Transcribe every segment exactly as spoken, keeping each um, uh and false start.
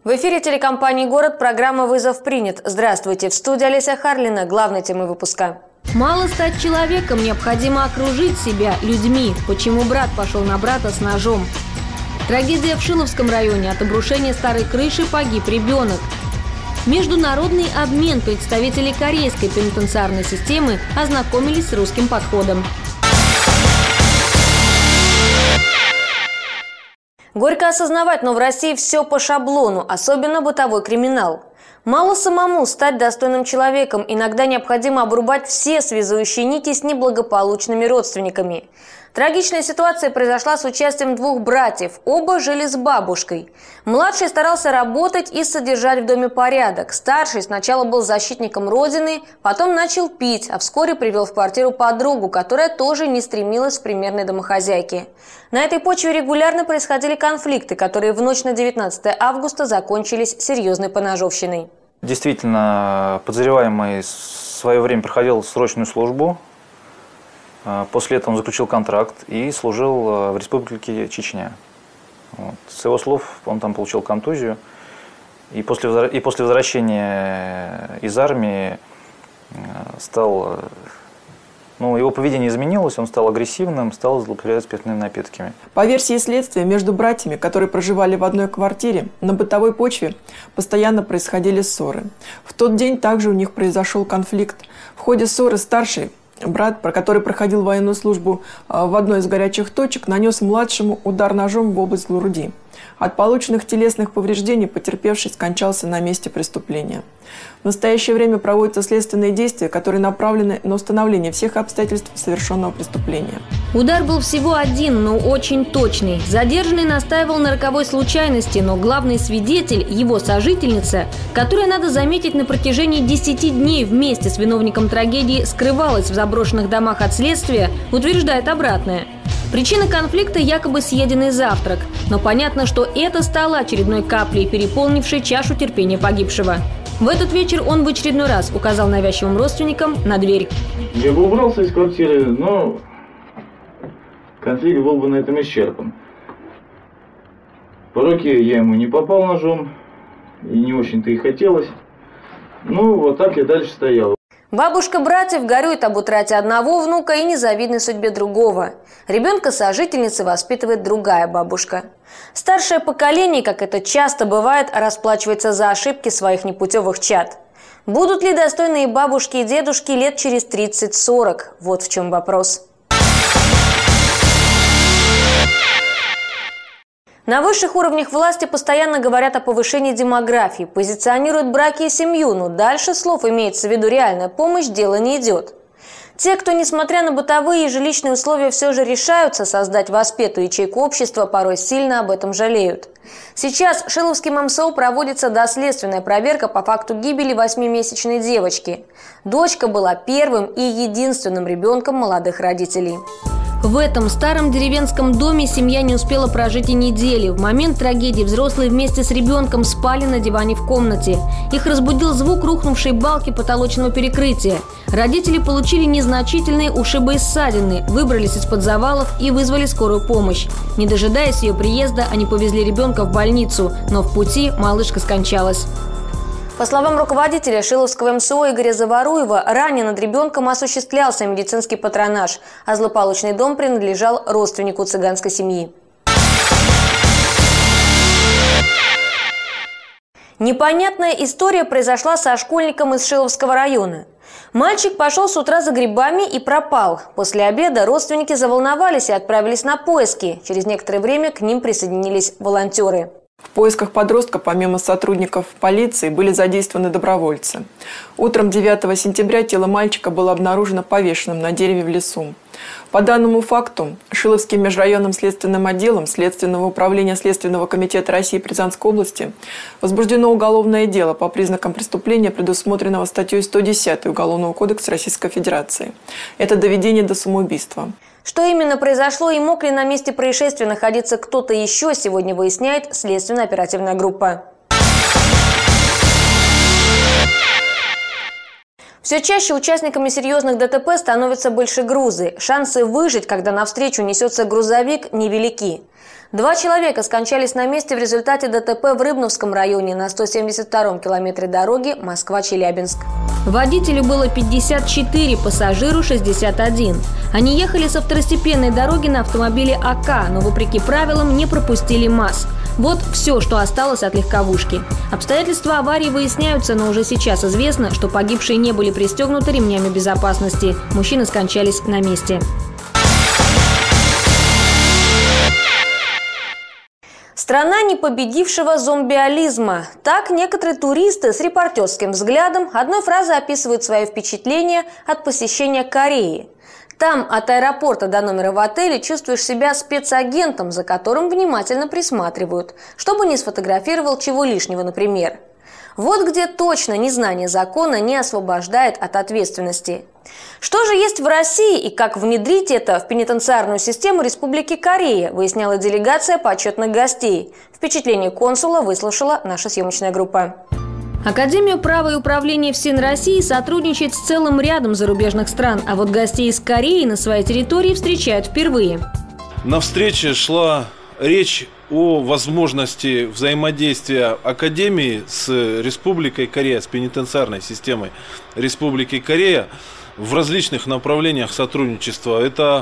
В эфире телекомпании «Город» программа «Вызов принят». Здравствуйте. В студии Олеся Харлина. Главной темой выпуска. Мало стать человеком, необходимо окружить себя людьми. Почему брат пошел на брата с ножом? Трагедия в Шиловском районе. От обрушения старой крыши погиб ребенок. Международный обмен. Представители корейской пенитенциарной системы ознакомились с русским подходом. Горько осознавать, но в России все по шаблону, особенно бытовой криминал. Мало самому стать достойным человеком, иногда необходимо обрубать все связующие нити с неблагополучными родственниками. Трагичная ситуация произошла с участием двух братьев, оба жили с бабушкой. Младший старался работать и содержать в доме порядок. Старший сначала был защитником родины, потом начал пить, а вскоре привел в квартиру подругу, которая тоже не стремилась к примерной домохозяйке. На этой почве регулярно происходили конфликты, которые в ночь на девятнадцатое августа закончились серьезной поножовщиной. Действительно, подозреваемый в свое время проходил срочную службу. После этого он заключил контракт и служил в Республике Чечня. Вот. С его слов, он там получил контузию. И после, и после возвращения из армии стал, ну, его поведение изменилось, он стал агрессивным, стал злоупотреблять спиртными напитками. По версии следствия, между братьями, которые проживали в одной квартире, на бытовой почве постоянно происходили ссоры. В тот день также у них произошел конфликт. В ходе ссоры старший брат, который проходил военную службу в одной из горячих точек, нанес младшему удар ножом в область груди. От полученных телесных повреждений потерпевший скончался на месте преступления. В настоящее время проводятся следственные действия, которые направлены на установление всех обстоятельств совершенного преступления. Удар был всего один, но очень точный. Задержанный настаивал на роковой случайности, но главный свидетель, его сожительница, которая, надо заметить, на протяжении десяти дней вместе с виновником трагедии скрывалась в заброшенных домах от следствия, утверждает обратное. Причина конфликта – якобы съеденный завтрак. Но понятно, что это стало очередной каплей, переполнившей чашу терпения погибшего. В этот вечер он в очередной раз указал навязчивым родственникам на дверь. Я бы убрался из квартиры, но конфликт был бы на этом исчерпан. По руке я ему не попал ножом, и не очень-то и хотелось. Ну, вот так я дальше стоял. Бабушка братьев горюет об утрате одного внука и незавидной судьбе другого. Ребенка сожительницы воспитывает другая бабушка. Старшее поколение, как это часто бывает, расплачивается за ошибки своих непутевых чад. Будут ли достойные бабушки и дедушки лет через тридцать-сорок? Вот в чем вопрос. На высших уровнях власти постоянно говорят о повышении демографии, позиционируют браки и семью, но дальше слов имеется в виду реальная помощь, дело не идет. Те, кто, несмотря на бытовые и жилищные условия, все же решаются создать воспетую ячейку общества, порой сильно об этом жалеют. Сейчас Шиловским эм эс о проводится доследственная проверка по факту гибели восьмимесячной девочки. Дочка была первым и единственным ребенком молодых родителей. В этом старом деревенском доме семья не успела прожить и недели. В момент трагедии взрослые вместе с ребенком спали на диване в комнате. Их разбудил звук рухнувшей балки потолочного перекрытия. Родители получили незначительные ушибы и ссадины, выбрались из-под завалов и вызвали скорую помощь. Не дожидаясь ее приезда, они повезли ребенка в больницу, но в пути малышка скончалась. По словам руководителя Шиловского эм эс о Игоря Заваруева, ранее над ребенком осуществлялся медицинский патронаж, а злополучный дом принадлежал родственнику цыганской семьи. Непонятная история произошла со школьником из Шиловского района. Мальчик пошел с утра за грибами и пропал. После обеда родственники заволновались и отправились на поиски. Через некоторое время к ним присоединились волонтеры. В поисках подростка, помимо сотрудников полиции, были задействованы добровольцы. Утром девятого сентября тело мальчика было обнаружено повешенным на дереве в лесу. По данному факту Шиловским межрайонным следственным отделом Следственного управления Следственного комитета России при Рязанской области возбуждено уголовное дело по признакам преступления, предусмотренного статьей сто десять Уголовного кодекса Российской Федерации. Это доведение до самоубийства. Что именно произошло и мог ли на месте происшествия находиться кто-то еще, сегодня выясняет следственно-оперативная группа. Все чаще участниками серьезных дэ тэ пэ становятся большегрузы. Шансы выжить, когда навстречу несется грузовик, невелики. Два человека скончались на месте в результате ДТП в Рыбновском районе на сто семьдесят втором километре дороги Москва-Челябинск. Водителю было пятьдесят четыре, пассажиру шестьдесят один. Они ехали со второстепенной дороги на автомобиле АК, но вопреки правилам не пропустили МАЗ. Вот все, что осталось от легковушки. Обстоятельства аварии выясняются, но уже сейчас известно, что погибшие не были пристегнуты ремнями безопасности. Мужчины скончались на месте. Страна непобедившего зомбиализма. Так некоторые туристы с репортерским взглядом одной фразой описывают свои впечатления от посещения Кореи. Там от аэропорта до номера в отеле чувствуешь себя спецагентом, за которым внимательно присматривают, чтобы не сфотографировал чего лишнего, например. Вот где точно незнание закона не освобождает от ответственности. Что же есть в России и как внедрить это в пенитенциарную систему Республики Корея, выясняла делегация почетных гостей. Впечатление консула выслушала наша съемочная группа. Академия права и управления ФСИН России сотрудничает с целым рядом зарубежных стран, а вот гостей из Кореи на своей территории встречают впервые. На встрече шла речь о возможности взаимодействия Академии с Республикой Корея, с пенитенциарной системой Республики Корея в различных направлениях сотрудничества. Это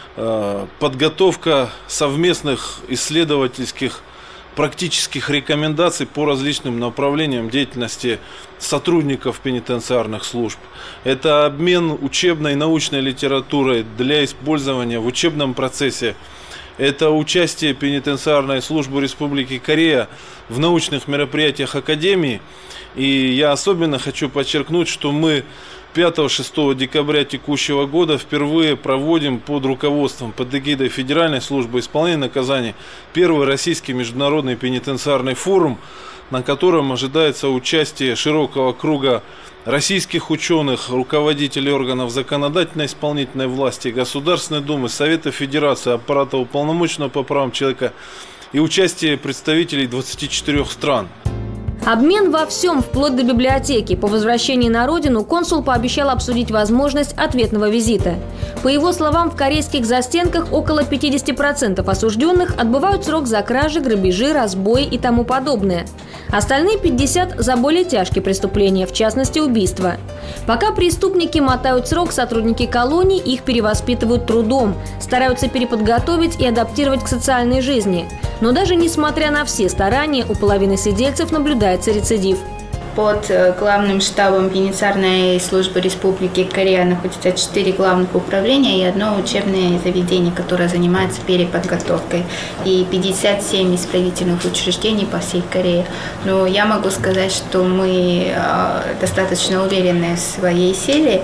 э, подготовка совместных исследовательских практических рекомендаций по различным направлениям деятельности сотрудников пенитенциарных служб. Это обмен учебной и научной литературой для использования в учебном процессе. Это участие пенитенциарной службы Республики Корея в научных мероприятиях Академии. И я особенно хочу подчеркнуть, что мы пятого-шестого декабря текущего года впервые проводим под руководством, под эгидой Федеральной службы исполнения наказаний первый российский международный пенитенциарный форум, на котором ожидается участие широкого круга российских ученых, руководителей органов законодательной исполнительной власти, Государственной Думы, Совета Федерации, аппарата уполномоченного по правам человека и участие представителей двадцати четырёх стран. Обмен во всем, вплоть до библиотеки. По возвращении на родину консул пообещал обсудить возможность ответного визита. По его словам, в корейских застенках около пятидесяти процентов осужденных отбывают срок за кражи, грабежи, разбои и тому подобное. Остальные пятьдесят процентов за более тяжкие преступления, в частности убийства. Пока преступники мотают срок, сотрудники колоний их перевоспитывают трудом, стараются переподготовить и адаптировать к социальной жизни. Но даже несмотря на все старания, у половины сидельцев наблюдается рецидив. Под главным штабом пенитенциарной службы Республики Корея находится четыре главных управления и одно учебное заведение, которое занимается переподготовкой, и пятьдесят семь исправительных учреждений по всей Корее. Но я могу сказать, что мы достаточно уверены в своей силе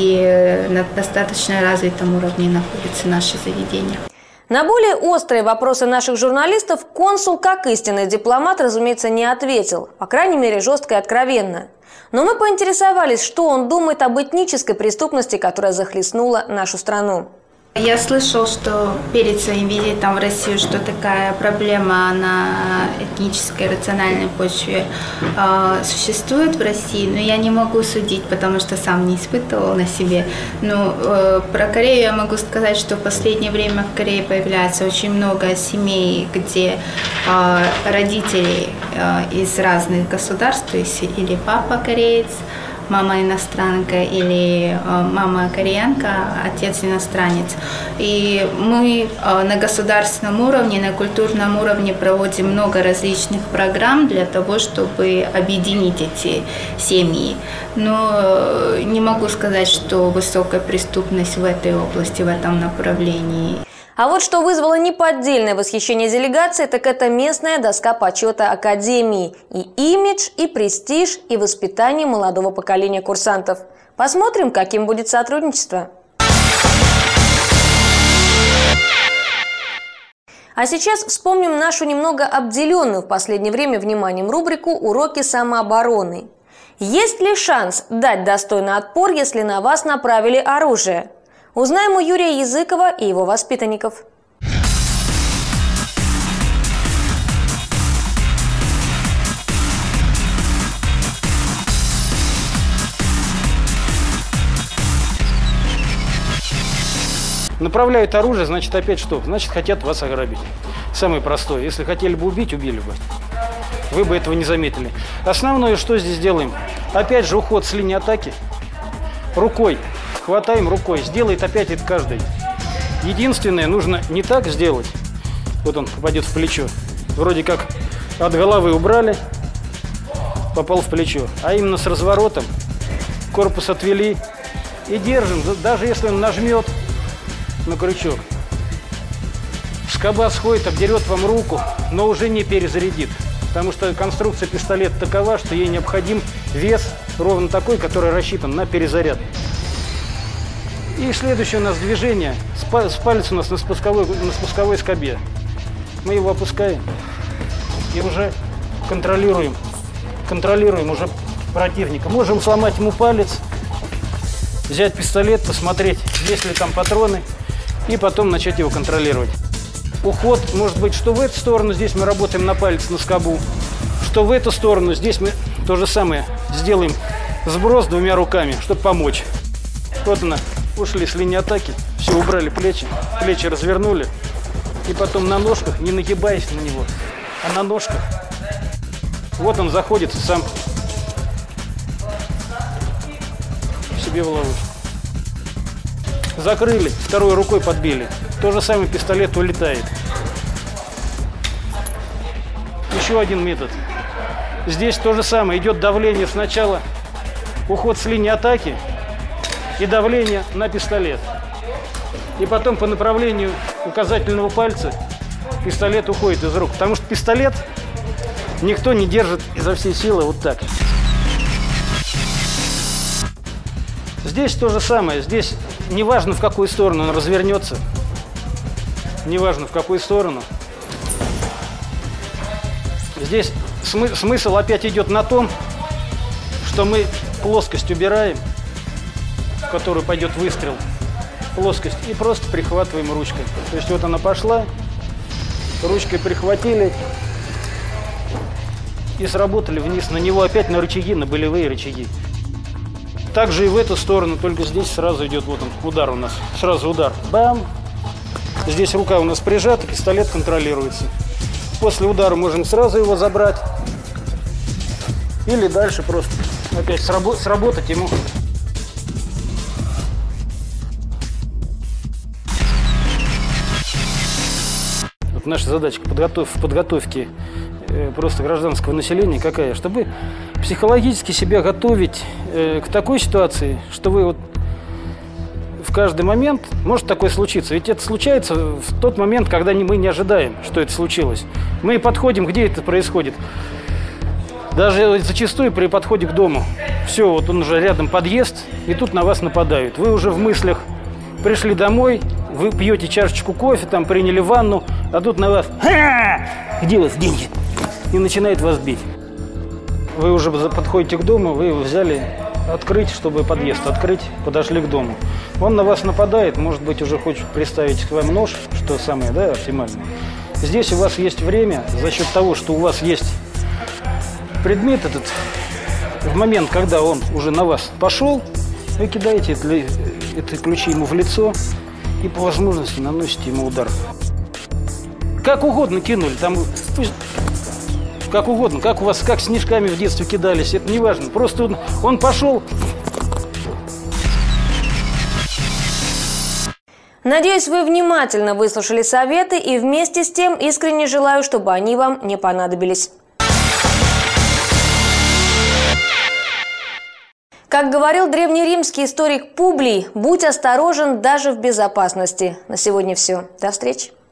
и на достаточно развитом уровне находится наше заведение. На более острые вопросы наших журналистов консул, как истинный дипломат, разумеется, не ответил. По крайней мере, жестко и откровенно. Но мы поинтересовались, что он думает об этнической преступности, которая захлестнула нашу страну. Я слышал, что перед своим визитом в Россию, что такая проблема на этнической рациональной почве э, существует в России, но я не могу судить, потому что сам не испытывал на себе. Но э, про Корею я могу сказать, что в последнее время в Корее появляется очень много семей, где э, родители э, из разных государств, то есть или папа кореец, мама иностранка или э, мама кореянка, отец иностранец. И мы э, на государственном уровне, на культурном уровне проводим много различных программ для того, чтобы объединить эти семьи. Но э, не могу сказать, что высокая преступность в этой области, в этом направлении. А вот что вызвало неподдельное восхищение делегации, так это местная доска почета Академии. И имидж, и престиж, и воспитание молодого поколения курсантов. Посмотрим, каким будет сотрудничество. А сейчас вспомним нашу немного обделенную в последнее время вниманием рубрику «Уроки самообороны». Есть ли шанс дать достойный отпор, если на вас направили оружие? Узнаем у Юрия Языкова и его воспитанников. Направляют оружие, значит, опять что? Значит, хотят вас ограбить. Самое простое. Если хотели бы убить, убили бы. Вы бы этого не заметили. Основное, что здесь делаем? Опять же, уход с линии атаки. Рукой. Хватаем рукой. Сделает опять это каждый. Единственное, нужно не так сделать. Вот он попадет в плечо. Вроде как от головы убрали, попал в плечо. А именно с разворотом. Корпус отвели и держим. Даже если он нажмет на крючок, скоба сходит, обдерет вам руку, но уже не перезарядит. Потому что конструкция пистолета такова, что ей необходим вес ровно такой, который рассчитан на перезаряд. И следующее у нас движение. Палец у нас на спусковой, на спусковой скобе. Мы его опускаем и уже контролируем. Контролируем уже противника. Можем сломать ему палец, взять пистолет, посмотреть, есть ли там патроны, и потом начать его контролировать. Уход может быть, что в эту сторону, здесь мы работаем на палец, на скобу, что в эту сторону, здесь мы то же самое сделаем, сброс двумя руками, чтобы помочь. Вот она, ушли с линии атаки, все, убрали плечи, плечи развернули, и потом на ножках, не нагибаясь на него, а на ножках. Вот он заходит сам себе в ловушку. Закрыли, второй рукой подбили. То же самое, пистолет улетает. Еще один метод. Здесь то же самое. Идет давление сначала, уход с линии атаки и давление на пистолет. И потом по направлению указательного пальца пистолет уходит из рук. Потому что пистолет никто не держит изо всей силы вот так. Здесь то же самое. Здесь неважно, в какую сторону он развернется. Неважно, в какую сторону. Здесь смы- смысл опять идет на том, что мы плоскость убираем, в которую пойдет выстрел. Плоскость. И просто прихватываем ручкой. То есть вот она пошла, ручкой прихватили и сработали вниз на него, опять на рычаги, на болевые рычаги. Также и в эту сторону, только здесь сразу идет, вот он, удар у нас. Сразу удар. Бам! Здесь рука у нас прижата, пистолет контролируется. После удара можем сразу его забрать. Или дальше просто опять срабо- сработать ему. Вот наша задача подготов- в подготовке э, просто гражданского населения какая? Чтобы психологически себя готовить э, к такой ситуации, что вы вот в каждый момент может такое случиться. Ведь это случается в тот момент, когда мы не ожидаем, что это случилось. Мы подходим, где это происходит. Даже зачастую при подходе к дому. Все, вот он уже рядом подъезд, и тут на вас нападают. Вы уже в мыслях пришли домой, вы пьете чашечку кофе, там приняли ванну, а тут на вас: «Ха! Где у вас деньги?» И начинает вас бить. Вы уже подходите к дому, вы его взяли открыть, чтобы подъезд открыть, подошли к дому. Он на вас нападает, может быть, уже хочет приставить к вам нож, что самое, да, оптимальное. Здесь у вас есть время, за счет того, что у вас есть предмет этот, в момент, когда он уже на вас пошел, вы кидаете эти ключи ему в лицо и по возможности наносите ему удар. Как угодно кинули, там, как угодно, как у вас, как снежками в детстве кидались, это не важно. Просто он, он пошел. Надеюсь, вы внимательно выслушали советы и вместе с тем искренне желаю, чтобы они вам не понадобились. Как говорил древнеримский историк Публий, будь осторожен даже в безопасности. На сегодня все. До встречи.